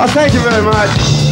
Oh, thank you very much.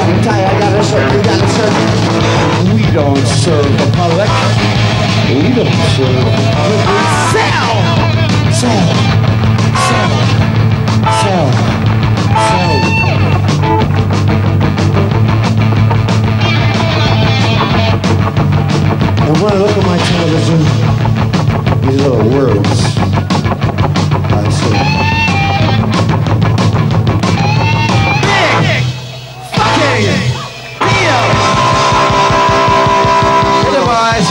We don't serve the public. We don't serve the public. We sell. And when I look at my television, these little worlds I see. Big fucking deal! Otherwise,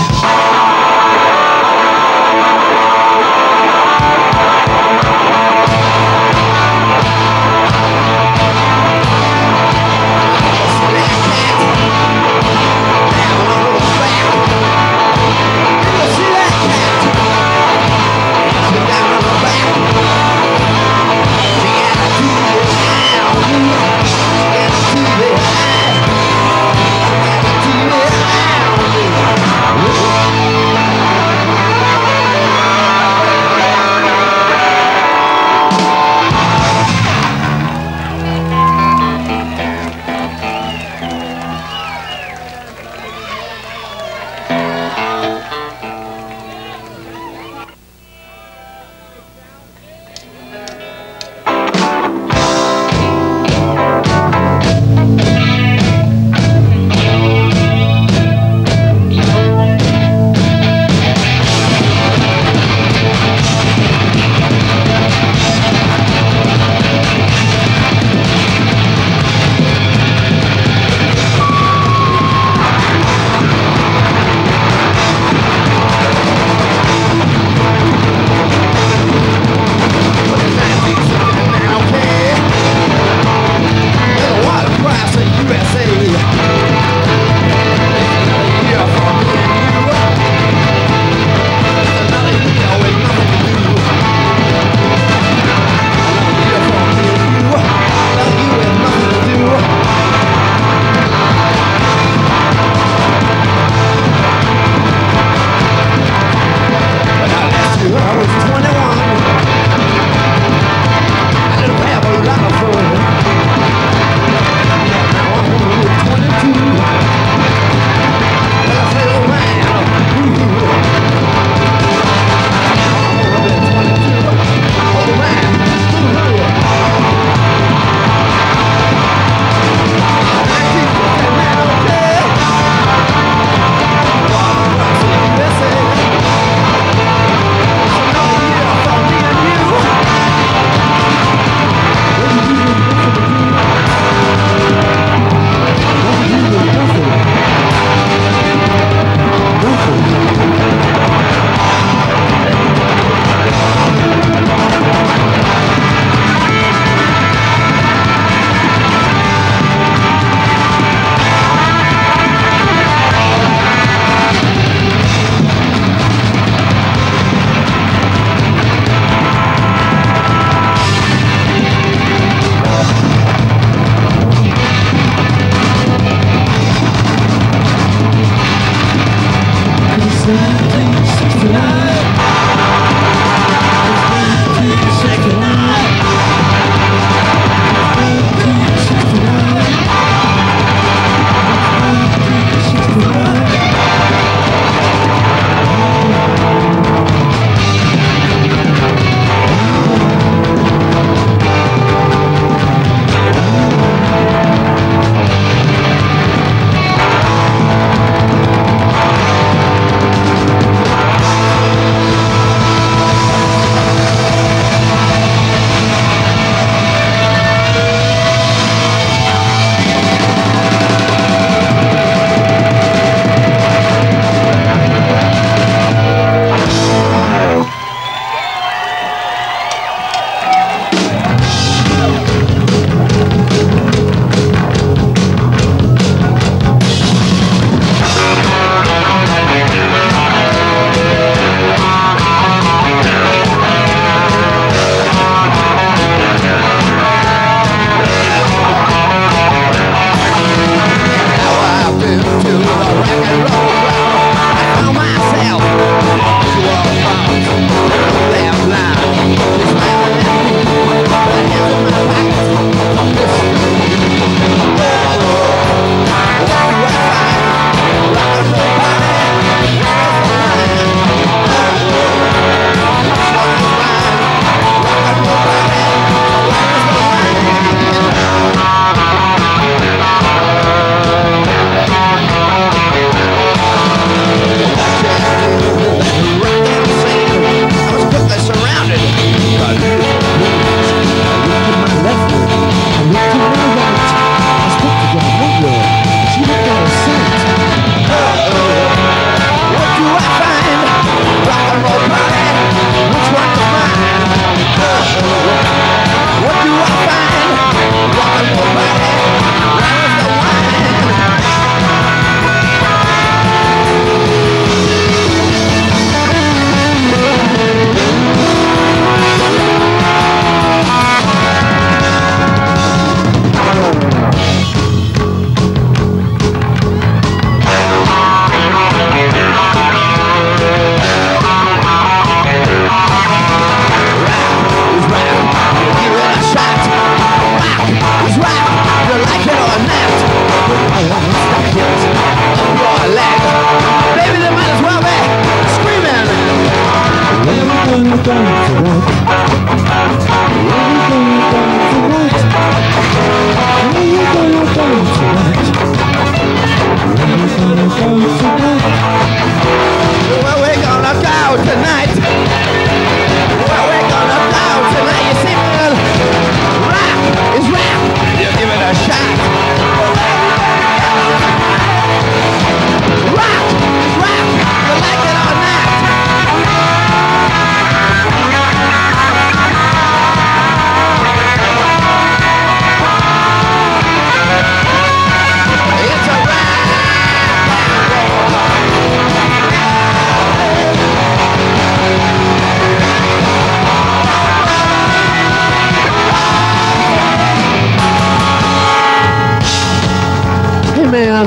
man.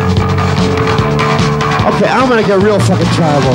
Okay, I'm gonna get real fucking tribal.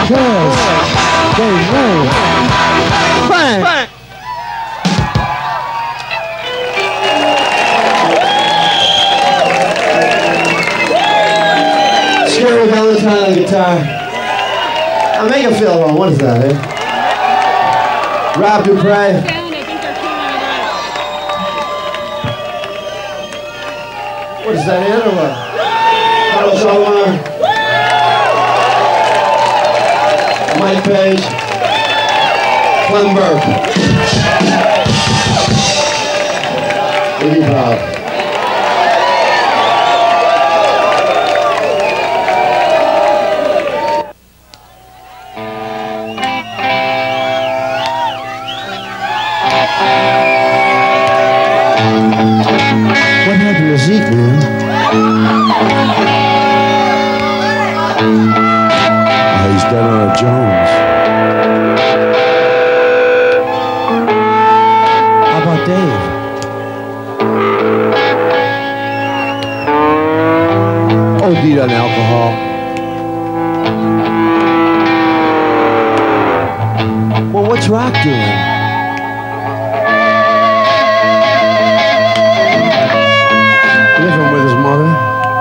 Cause they know. Bang! Scary Valentine on the guitar. I make him feel wrong. What is that, eh? Rob Dupre. What is that, Ann, or what? Carlos Alomar. Mike Page. Clem Burke. Iggy Pop. What happened to Zeke, man? Oh, he's dead on a Jones. How about Dave? OD'd on alcohol. Well, what's Rock doing? Living with his mother.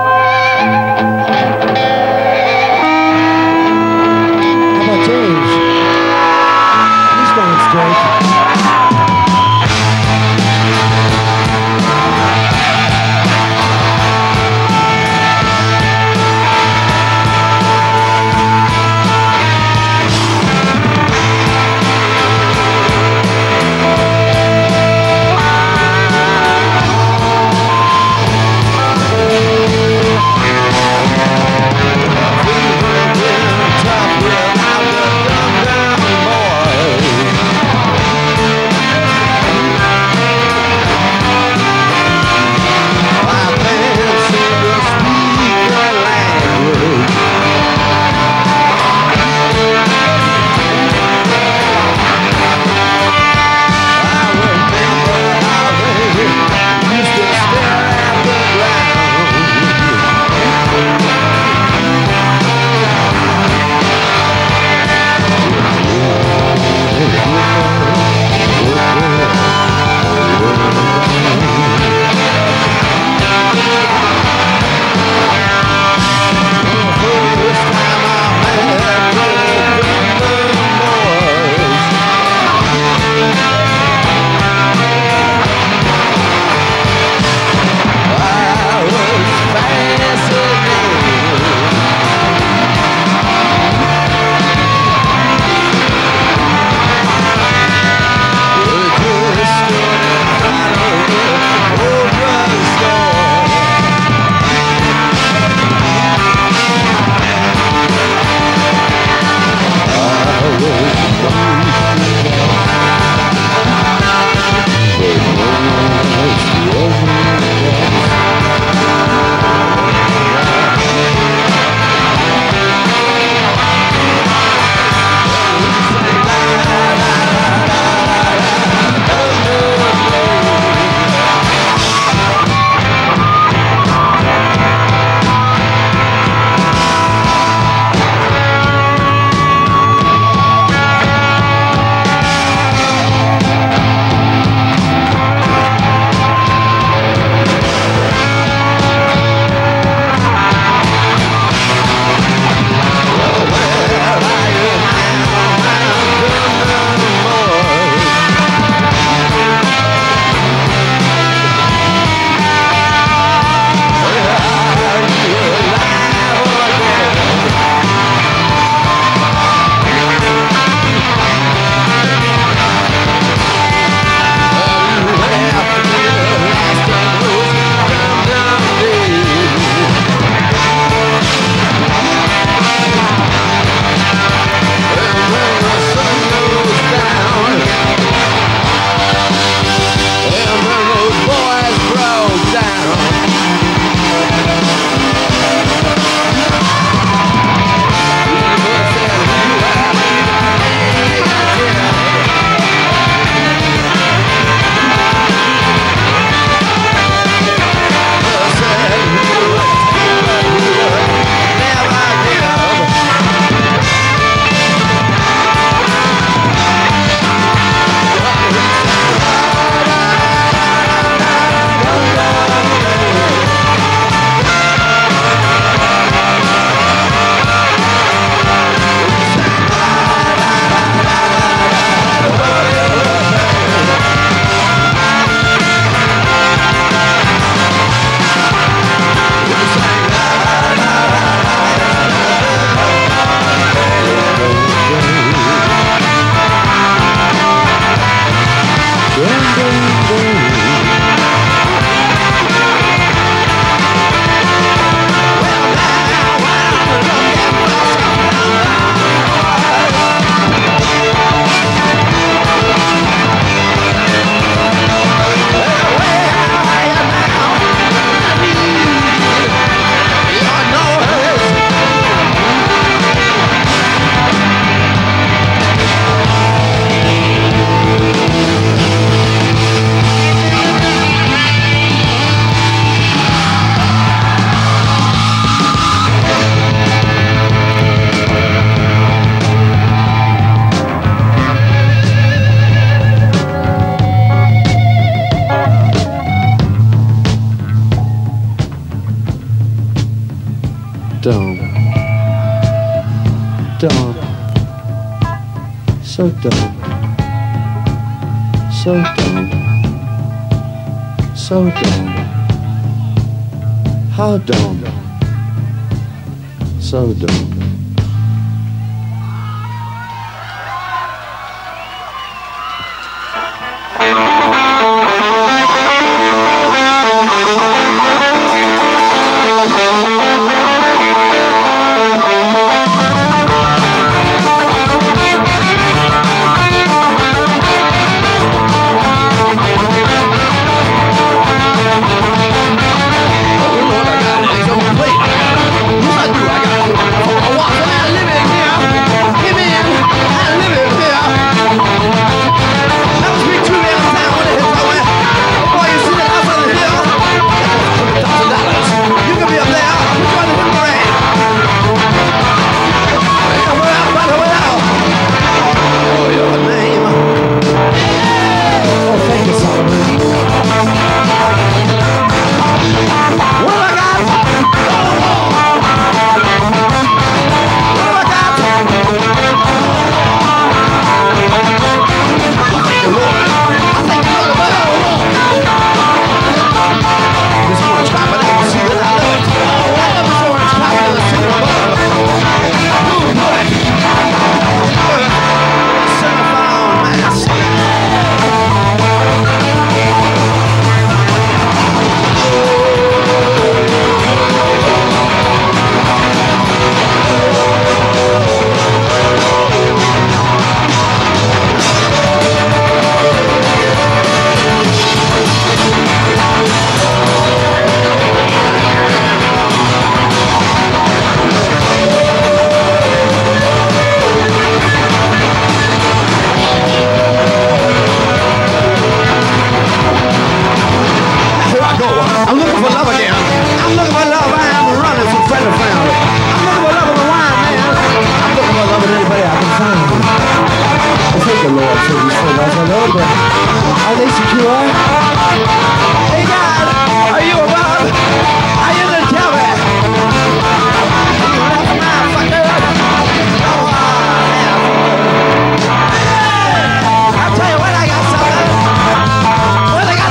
How about James? He's going straight. dumb. Dumb. So dumb. So dumb. So dumb. How dumb. So dumb. Are they secure? Hey God, are you above? Are you gonna tell me? You left my fucker. Oh, I'll tell you what, I got something. Well, I got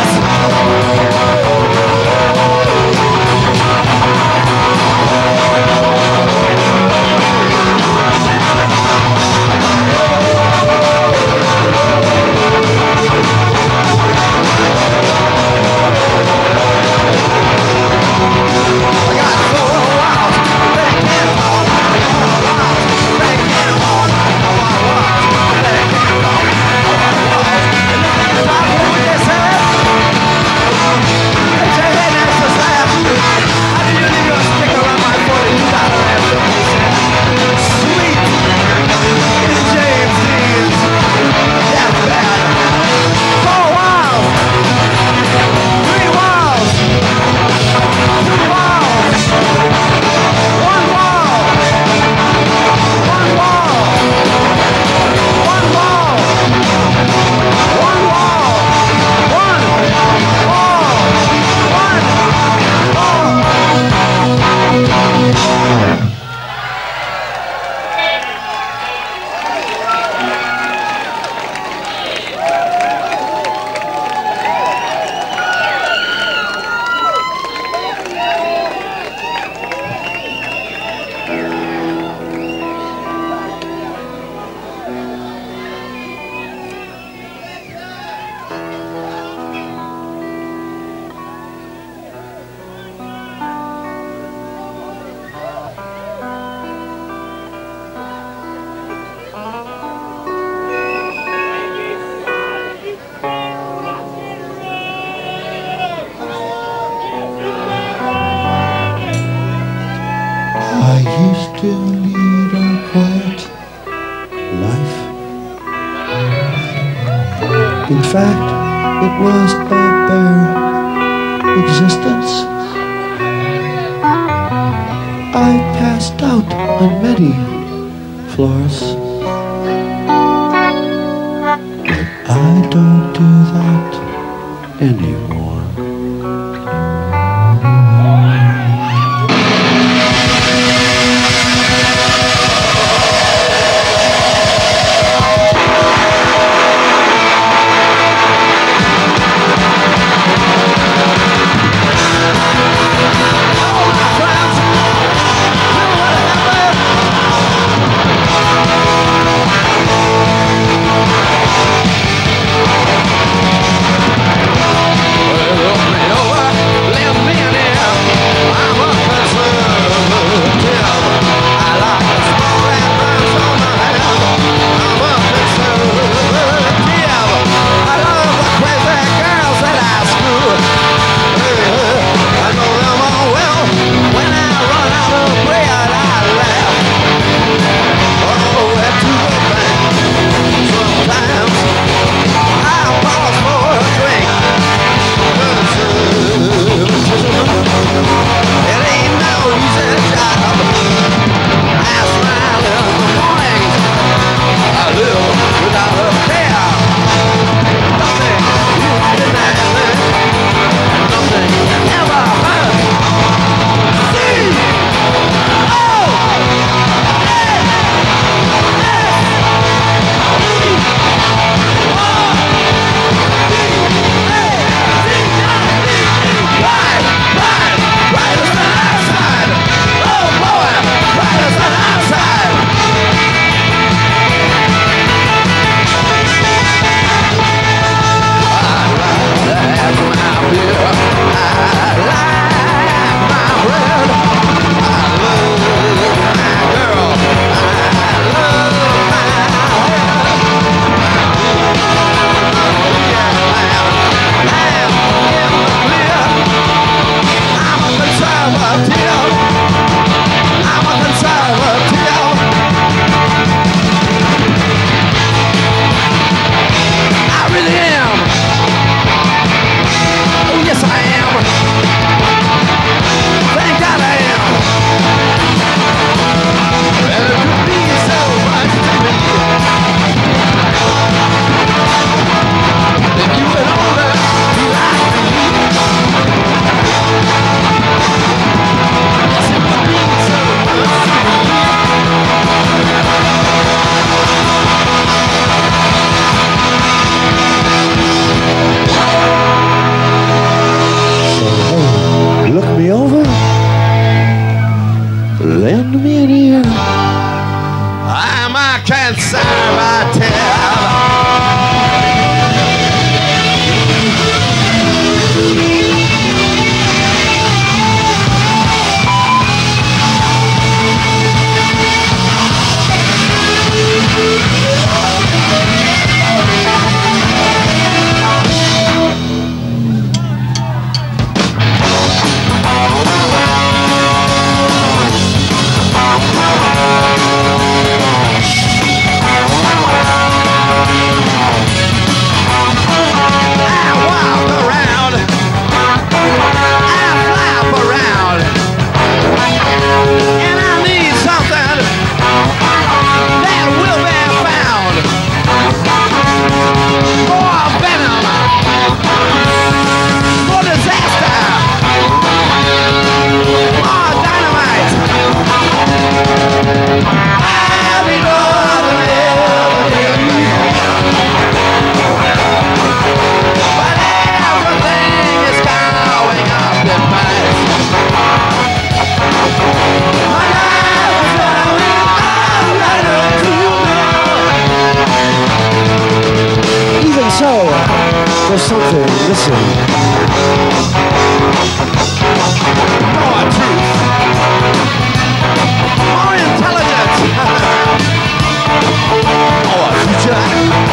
I used to lead a quiet life. In fact, it was a bare existence. I passed out on many floors. I don't do that anymore. something missing. More truth. More intelligence. More future.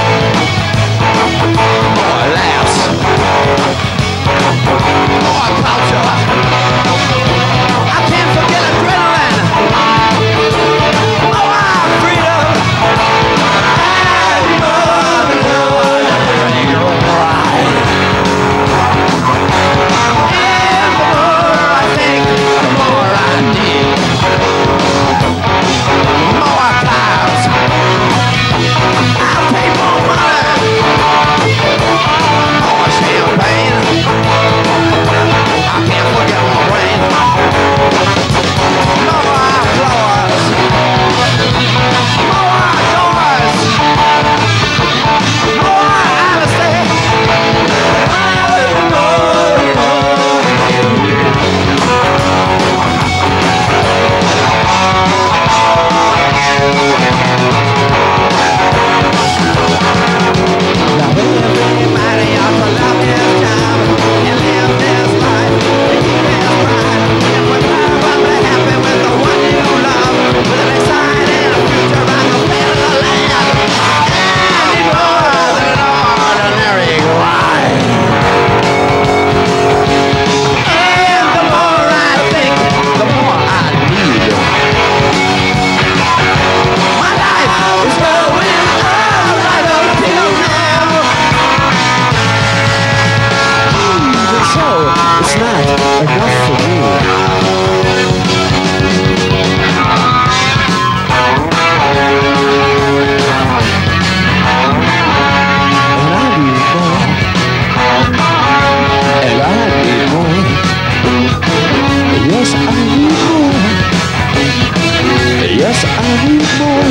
More laughs. More culture. I can't forget adrenaline. More freedom. And more love. You're right. And the more I think, the more I need. More cars. I'll pay more money. More champagne. I can't forget my brain. More floors. More doors. More honesty. Now everybody ought to love this job and live this life and keep this pride. And we're probably happy with the one you love, with an exciting future on the plan of the land. And more than an ordinary ride. And the more I think, the more I need. My life is going on right up till now. Even so, it's not enough for me. And I need more. And I need more. Yes, I need more. Yes, I need more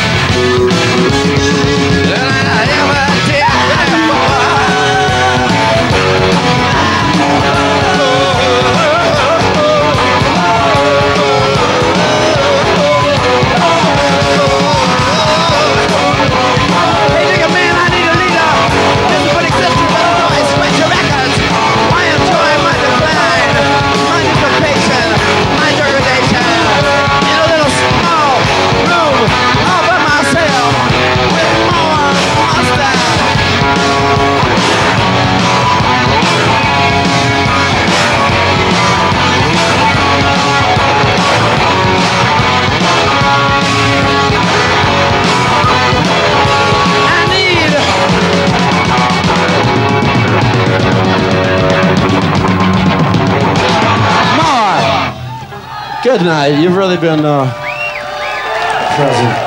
than I ever did before. Hey, nigga, man, I need a leader. This is what exists in Illinois. Scratch your records. Why enjoy my decline, my dissipation, my degradation in a little small room all by myself with more mustache. I need more. Good night. You've really been present.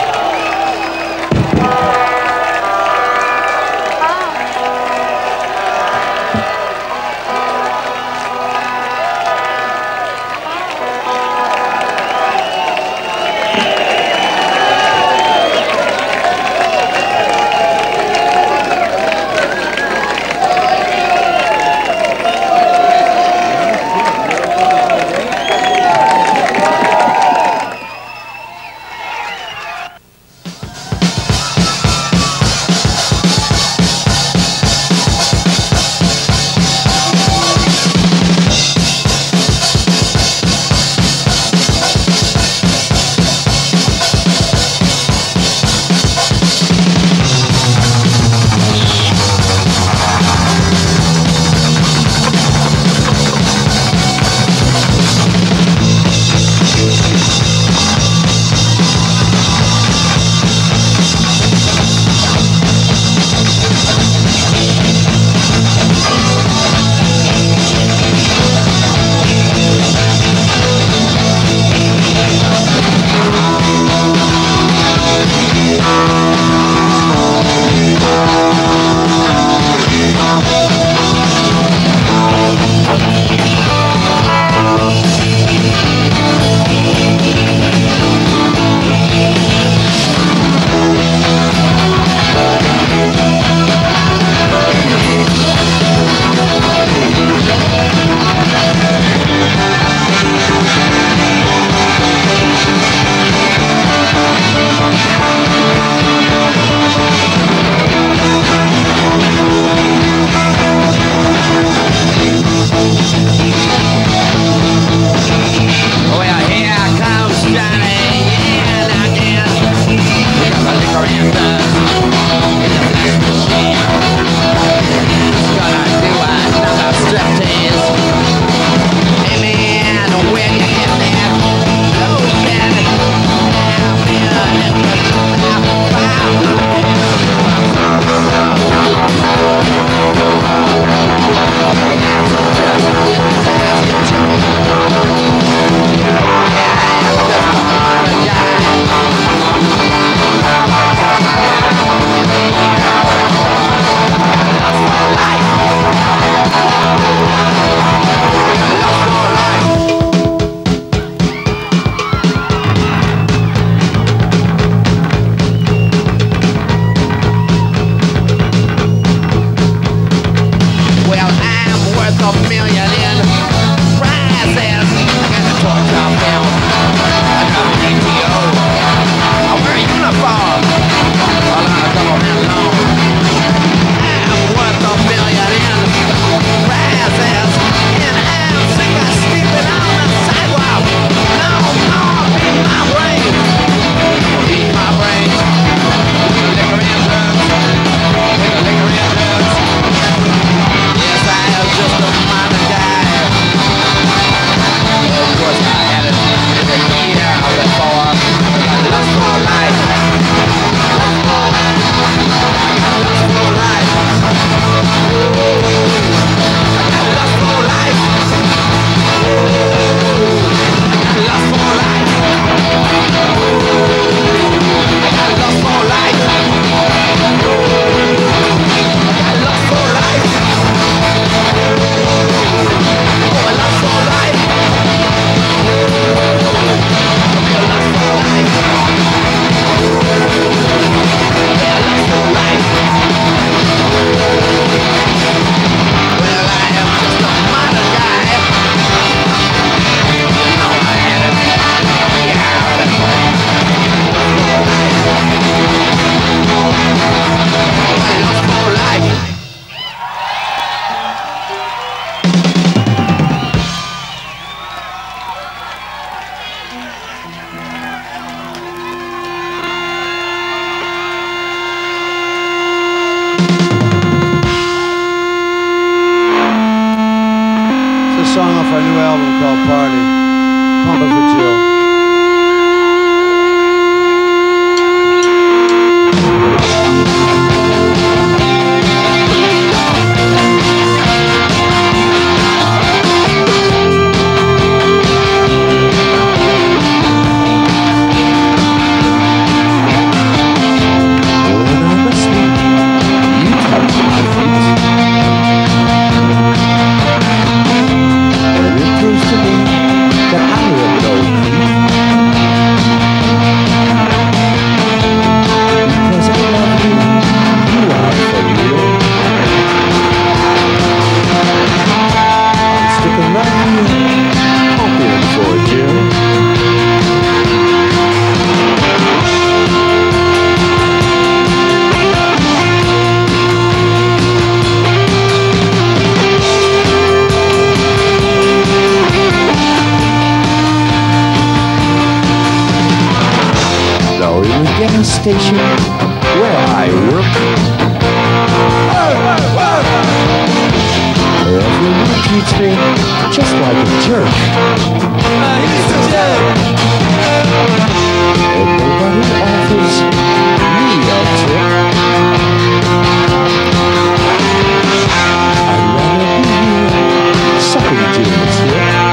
million prizes and the torture film. Another ATO. I wear a uniform. All on a government loan. I'm worth a million prizes, and I'm sick of sleeping on the sidewalk. No more beat my brain. Beat my brain. Liquor and drugs. Liquor and drugs. Yes, I am just a minor guy. Of course I had it in the year before. I lost for life. Lost for life. I got lost for life. I got lost for life. I got lost for life. I got lost for life. Oh, I lost for life. I lost for life. Yeah, I lost for life. Well, I am just a modern guy. You know I had it. Yeah, that's right. I lost for life. It's a song off our new album called Party. Pump it for Jill. When I'm asleep, you touch my feet, and it proves to me that I am no creep. Because I love you, you are for real. I'm sticking right here, pumping for Jill. Now in the gas station where I work, everyone treats me just like a jerk. And nobody offers me a tip. I'd rather be here sucking Jill's lip.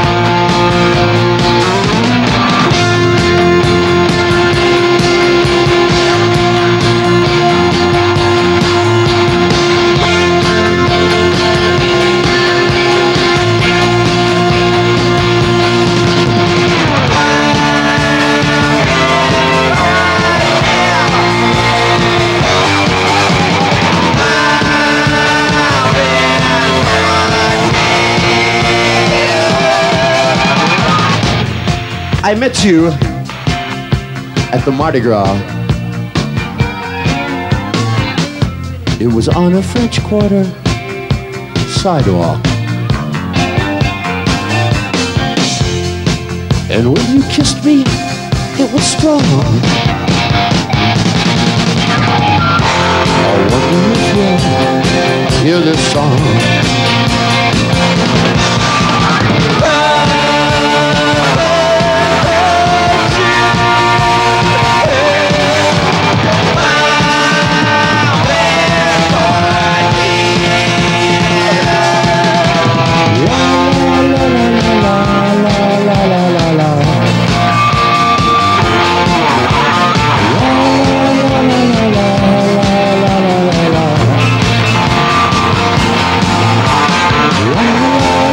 I met you at the Mardi Gras. It was on a French Quarter sidewalk. And when you kissed me, it was strong. I wonder if you'll hear this song. La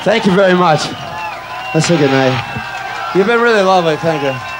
Thank you very much. Let's say good night. You've been really lovely. Thank you.